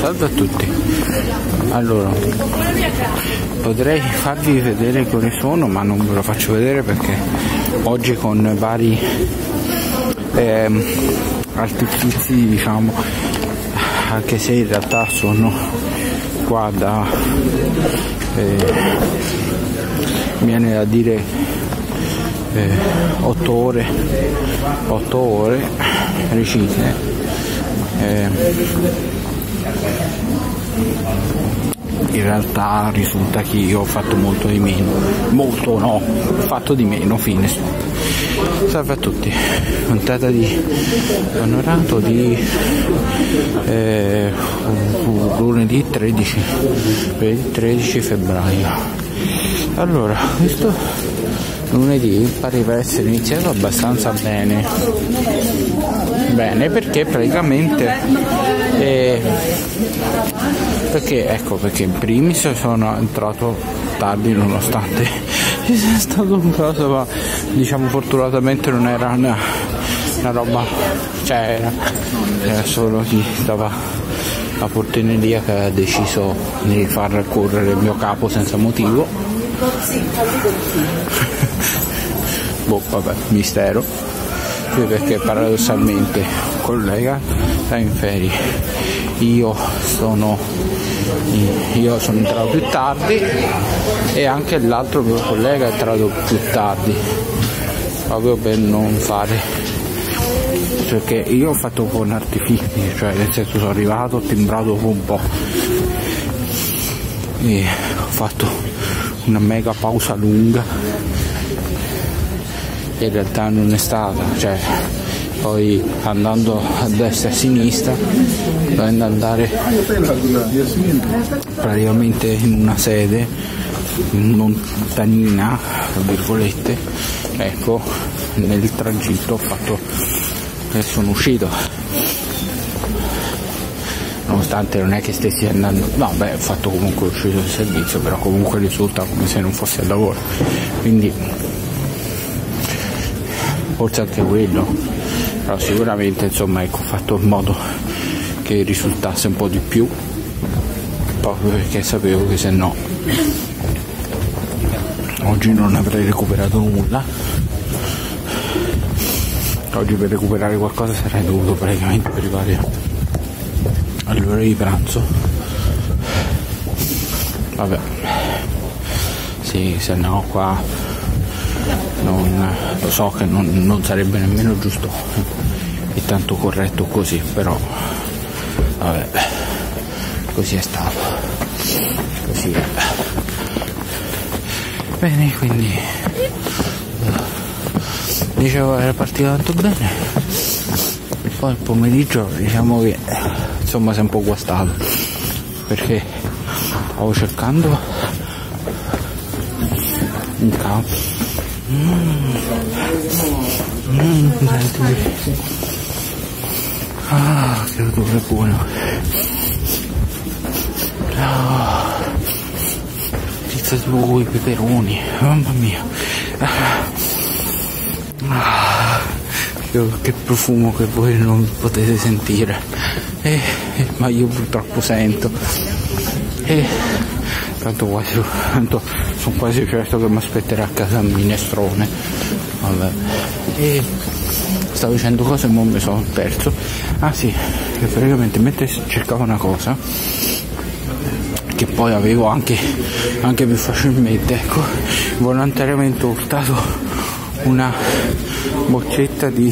Salve a tutti. Allora, potrei farvi vedere come sono, ma non ve lo faccio vedere perché oggi con vari artifici, diciamo, anche se in realtà sono qua da viene da dire 8 ore recite. In realtà risulta che io ho fatto molto di meno, ho fatto di meno, fine. Salve a tutti, puntata di onorato di lunedì 13 febbraio. Allora, questo lunedì pareva essere iniziato abbastanza bene perché praticamente perché in primis sono entrato tardi nonostante ci sia stato un caso, ma diciamo fortunatamente non era una roba, cioè era solo chi stava a Portineria che ha deciso di far correre il mio capo senza motivo. Boh, vabbè, mistero. Perché paradossalmente un collega sta in ferie, io sono entrato più tardi e anche l'altro mio collega è entrato più tardi, proprio per non fare, perché io ho fatto con artifici, cioè nel senso sono arrivato, ho timbrato dopo un po' e ho fatto una mega pausa lunga. In realtà non è stata, cioè poi andando a destra e a sinistra dovendo andare praticamente in una sede lontanina, tra virgolette, ecco, nel tragitto ho fatto e sono uscito, nonostante non è che stessi andando, no beh, ho fatto comunque uscito del servizio, però comunque risulta come se non fosse al lavoro, quindi forse anche quello, però sicuramente insomma ecco, ho fatto in modo che risultasse un po' di più, proprio perché sapevo che se no oggi non avrei recuperato nulla. Oggi per recuperare qualcosa sarei dovuto praticamente arrivare all'ora di pranzo, vabbè, sì, se no qua lo so che non sarebbe nemmeno giusto e tanto corretto così, però vabbè, così è stato, così è. Bene, quindi dicevo era partito tanto bene e poi il pomeriggio diciamo che insomma si è un po' guastato perché stavo cercando un campo. Che odore buono. Pizza di uova e peperoni, mamma mia. Che profumo che voi non potete sentire, ma io purtroppo sento. Tanto sono quasi certo che mi aspetterà a casa il minestrone, vabbè. E stavo dicendo cose e mi sono perso. Ah sì, che praticamente mentre cercavo una cosa che poi avevo anche più facilmente, ecco, volontariamente ho urtato una boccetta di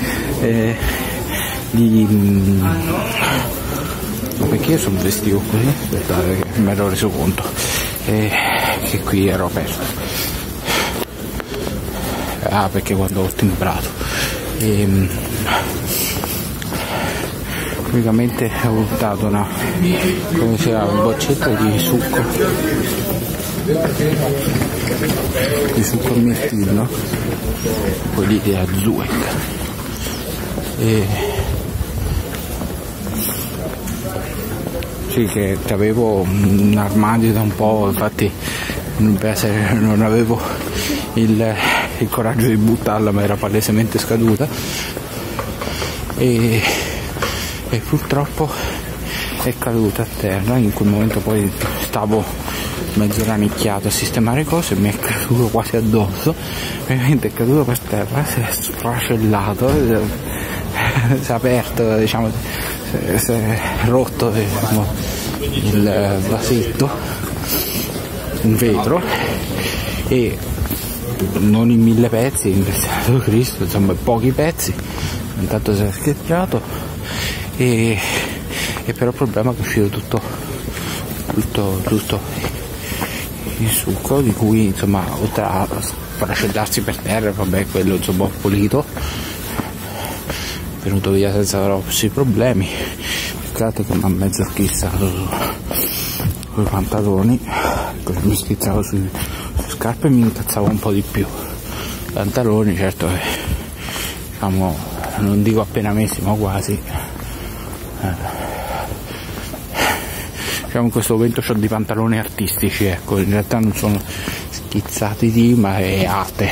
perché io sono vestito così, aspettate che mi ero reso conto che qui ero aperto, perché quando ho timbrato praticamente ho urtato una boccetta di succo al mirtillo, quelli di Azuec, sì, che avevo un armadio da un po', infatti non avevo il coraggio di buttarla, ma era palesemente scaduta e purtroppo è caduto a terra. In quel momento poi stavo mezzo rannicchiato a sistemare cose e mi è caduto quasi addosso, veramente è caduto per terra, si è sfracellato, si è aperto, diciamo, si è rotto, diciamo, il vasetto, un vetro, e non in 1000 pezzi, ringraziato Cristo, insomma pochi pezzi, intanto si è schiacciato, e però il problema è che è uscito tutto il succo, di cui insomma oltre a sfracellarsi per terra, vabbè, quello insomma ho pulito, è venuto via senza grossi problemi. Peccato che mi ha mezzo schizzato sui pantaloni, così mi schizzavo sulle scarpe e mi incazzavo un po' di più. Pantaloni certo che, diciamo, non dico appena messi ma quasi, diciamo in questo momento ho dei pantaloni artistici, ecco, in realtà non sono schizzati di, ma è arte,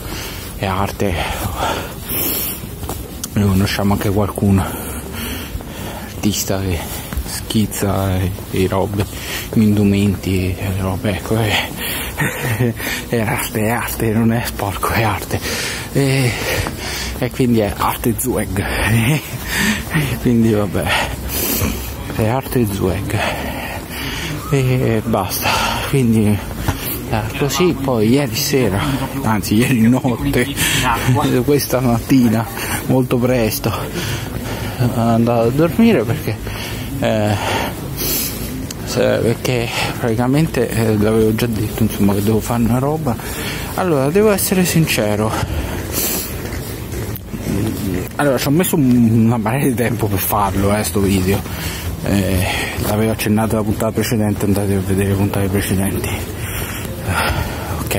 noi conosciamo anche qualcuno artista che schizza e robe, indumenti e robe, ecco, è arte, non è sporco, è arte, e quindi è arte swag, quindi vabbè, è arte swag, e basta. Quindi così poi ieri sera, anzi ieri notte, questa mattina molto presto andavo a dormire perché praticamente l'avevo già detto, insomma, che devo fare una roba. Allora devo essere sincero, allora ci ho messo una marea di tempo per farlo, sto video, l'avevo accennato la puntata precedente, andate a vedere le puntate precedenti, ok,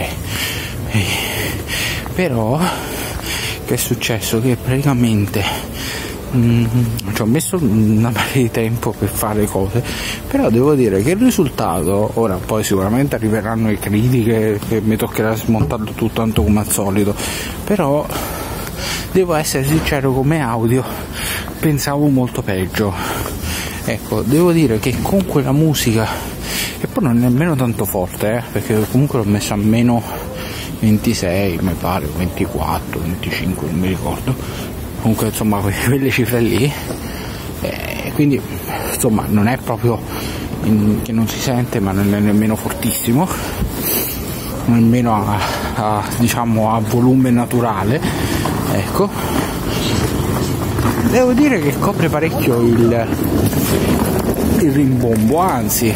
però che è successo? Che praticamente ci ho messo una marea di tempo per fare cose, però devo dire che il risultato, ora poi sicuramente arriveranno le critiche che mi toccherà smontarlo tutto tanto come al solito, però devo essere sincero, come audio pensavo molto peggio, ecco, devo dire che con quella musica, e poi non è nemmeno tanto forte, perché comunque l'ho messa a meno 26 mi pare, 24, 25, non mi ricordo, comunque insomma quelle cifre lì, quindi insomma non è proprio che non si sente, ma non è nemmeno fortissimo, nemmeno diciamo a volume naturale, ecco. Devo dire che copre parecchio il rimbombo, anzi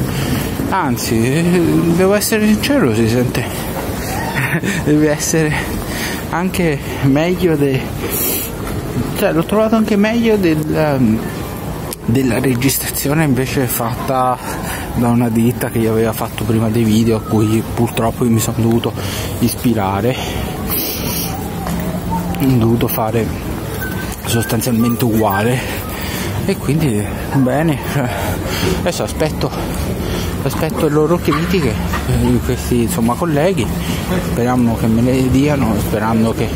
devo essere sincero, si sente, deve essere anche meglio cioè l'ho trovato anche meglio della registrazione invece fatta da una ditta che gli aveva fatto prima dei video, a cui purtroppo mi sono dovuto ispirare, ho dovuto fare sostanzialmente uguale, e quindi bene, adesso aspetto le loro critiche, questi insomma colleghi, speriamo che me le diano, sperando che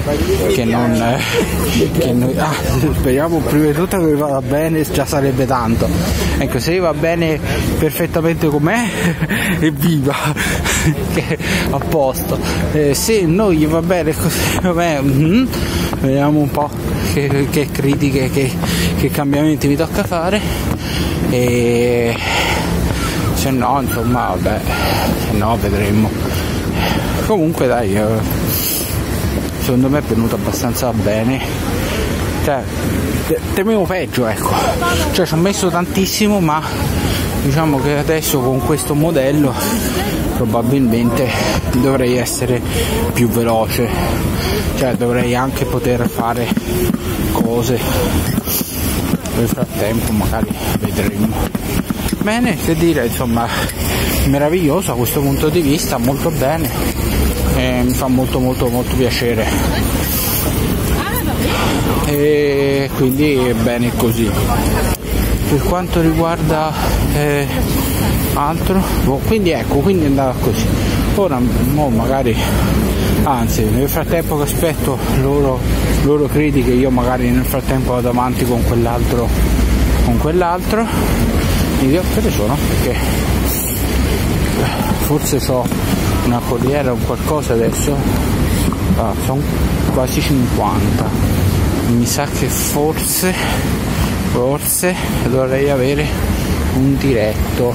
speriamo prima di tutto che vada bene, già sarebbe tanto, ecco, se va bene perfettamente com'è, evviva, che a posto, se non gli va bene così com'è, vediamo un po' che critiche, che cambiamenti mi tocca fare, e se no insomma vabbè, se no vedremo. Comunque dai, secondo me è venuto abbastanza bene, cioè temevo peggio, ecco, cioè ci ho messo tantissimo, ma diciamo che adesso con questo modello probabilmente dovrei essere più veloce, cioè dovrei anche poter fare cose nel frattempo, magari vedremo. Bene, che dire, insomma, meraviglioso a questo punto di vista, molto bene, mi fa molto piacere, e quindi bene così. Per quanto riguarda altro, quindi ecco, quindi è andata così. Ora magari, anzi nel frattempo che aspetto loro critiche, io magari nel frattempo vado avanti con quell'altro, idea che sono, perché forse so una corriera o qualcosa adesso, sono quasi 50, mi sa che forse dovrei avere un diretto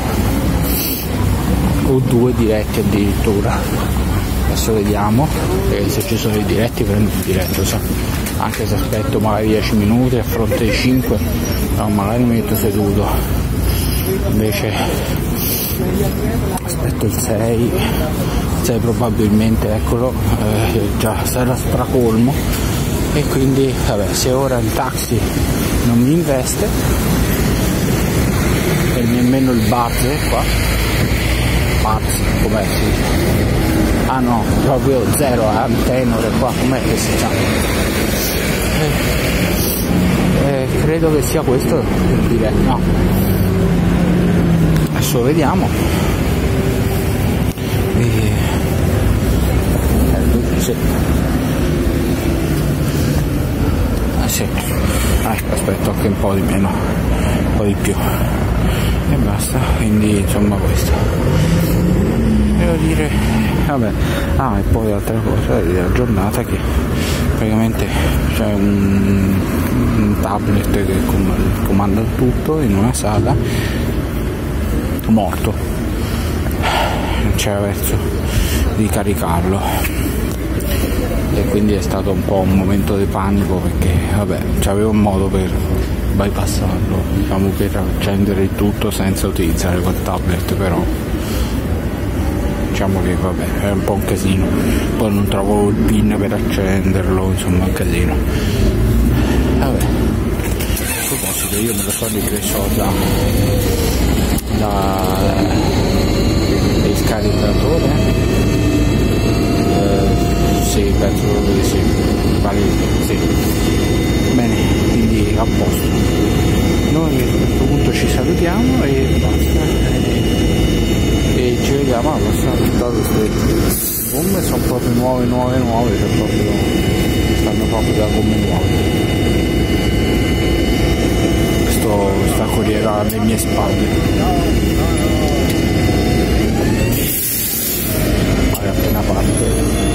o 2 diretti addirittura. Adesso vediamo, se ci sono i diretti prendo il diretto, anche se aspetto magari 10 minuti a fronte di 5, no, magari mi metto seduto, invece aspetto il 6 probabilmente, eccolo, già sarà stracolmo, e quindi vabbè, se ora il taxi non mi investe e nemmeno il buzzer qua, com'è, sì. Ah no, proprio zero, tenore qua, com'è che si chiama? Credo che sia questo il diretto, no. Adesso vediamo. Sì. Sì. Aspetto anche un po' di meno, un po' di più. E basta, quindi insomma questo. Devo dire, vabbè, e poi altra cosa della giornata, che praticamente c'è un tablet che comanda tutto in una sala, morto, non c'era verso di caricarlo, e quindi è stato un po' un momento di panico, perché vabbè, c'avevo un modo per bypassarlo, diciamo, per accendere il tutto senza utilizzare quel tablet, però diciamo che vabbè, è un po' un casino, poi non trovo il pin per accenderlo, insomma un casino. Vabbè, a proposito, io me lo so ripreso il scaricatore, sì, penso proprio di sì, vale, sì. Bene, quindi a posto, noi a questo punto ci salutiamo e basta, e ci vediamo alla prossima puntata. Le gomme sono proprio nuove, cioè proprio stanno proprio da gomme nuove. Questa corriera alle mie spalle, appena parte.